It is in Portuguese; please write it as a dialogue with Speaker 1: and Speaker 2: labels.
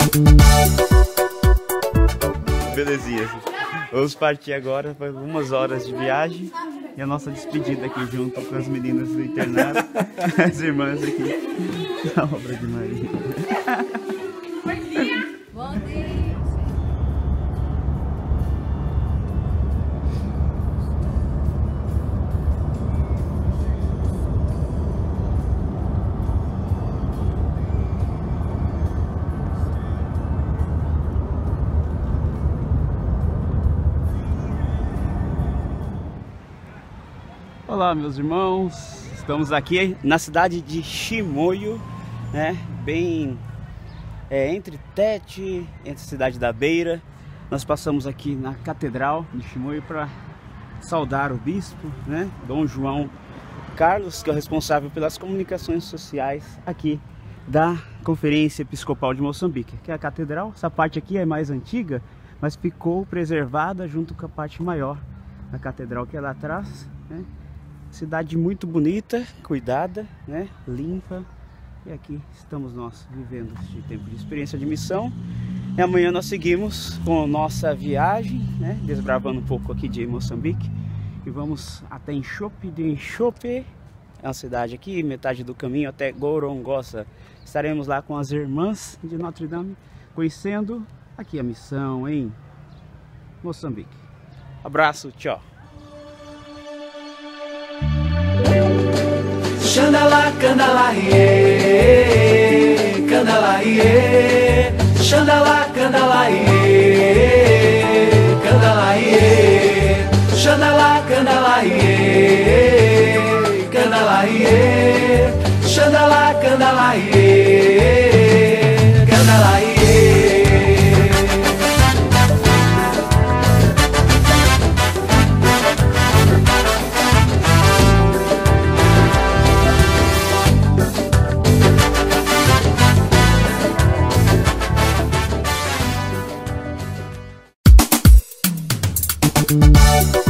Speaker 1: Belezinha. Vamos partir agora para algumas horas de viagem e a nossa despedida aqui junto com as meninas do internato, as irmãs aqui da obra de Maria.
Speaker 2: Bom dia! Bom dia!
Speaker 1: Olá, meus irmãos, estamos aqui na cidade de Chimoio, né? Bem entre Tete, entre a cidade da Beira. Nós passamos aqui na Catedral de Chimoio para saudar o bispo, né? Dom João Carlos, que é o responsável pelas comunicações sociais aqui da Conferência Episcopal de Moçambique, que é a Catedral. Essa parte aqui é mais antiga, mas ficou preservada junto com a parte maior da Catedral, que é lá atrás, né? Cidade muito bonita, cuidada, né? Limpa. E aqui estamos nós vivendo este tempo de experiência de missão. E amanhã nós seguimos com nossa viagem, né? Desbravando um pouco aqui de Moçambique. E vamos até Enxope de Enxope, é uma cidade aqui, metade do caminho até Gorongosa. Estaremos lá com as irmãs de Notre Dame, conhecendo aqui a missão em Moçambique. Abraço, tchau!
Speaker 3: Xandala, candala, iê, candala, iê, xandala, candala, iê, candala, iê, xandala, candala, iê, candala, iê, xandala, candala, iê, candala, iê.
Speaker 2: Música